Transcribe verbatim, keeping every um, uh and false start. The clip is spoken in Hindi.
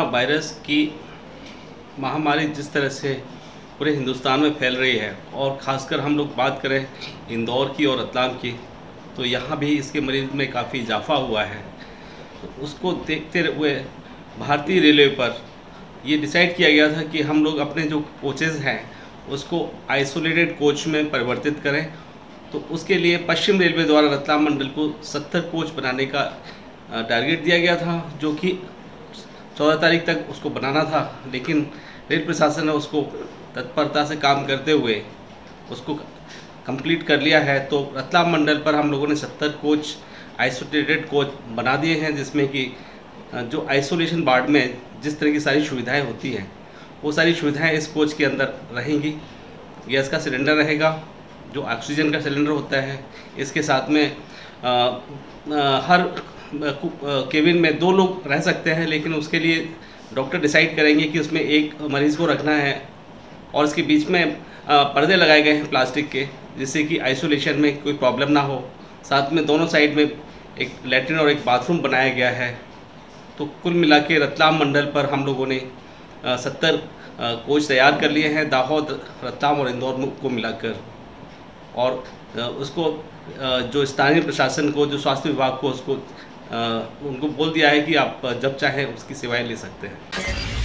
वायरस की महामारी जिस तरह से पूरे हिंदुस्तान में फैल रही है और ख़ासकर हम लोग बात करें इंदौर की और रतलाम की, तो यहाँ भी इसके मरीज़ में काफ़ी इजाफा हुआ है। तो उसको देखते हुए भारतीय रेलवे पर ये डिसाइड किया गया था कि हम लोग अपने जो कोचेज़ हैं उसको आइसोलेटेड कोच में परिवर्तित करें। तो उसके लिए पश्चिम रेलवे द्वारा रतलाम मंडल को सत्तर कोच बनाने का टारगेट दिया गया था, जो कि चौदह तारीख तक उसको बनाना था, लेकिन रेल प्रशासन ने उसको तत्परता से काम करते हुए उसको कंप्लीट कर लिया है। तो रतलाम मंडल पर हम लोगों ने सत्तर कोच आइसोलेटेड कोच बना दिए हैं, जिसमें कि जो आइसोलेशन वार्ड में जिस तरह की सारी सुविधाएं होती हैं वो सारी सुविधाएं इस कोच के अंदर रहेंगी। गैस का सिलेंडर रहेगा, जो ऑक्सीजन का सिलेंडर होता है, इसके साथ में आ, आ, हर केबिन में दो लोग रह सकते हैं, लेकिन उसके लिए डॉक्टर डिसाइड करेंगे कि उसमें एक मरीज़ को रखना है और इसके बीच में पर्दे लगाए गए हैं प्लास्टिक के, जिससे कि आइसोलेशन में कोई प्रॉब्लम ना हो। साथ में दोनों साइड में एक लैट्रिन और एक बाथरूम बनाया गया है। तो कुल मिला के रतलाम मंडल पर हम लोगों ने सत्तर कोच तैयार कर लिए हैं, दाहोद, रतलाम और इंदौर को मिलाकर। और उसको जो स्थानीय प्रशासन को, जो स्वास्थ्य विभाग को, उसको उनको बोल दिया है कि आप जब चाहें उसकी सेवाएं ले सकते हैं।